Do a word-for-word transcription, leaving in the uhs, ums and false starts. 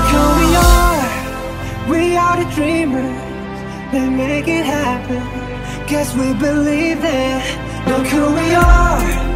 who we are, we are the dreamers that make it happen. Guess we believe that. Look who we are.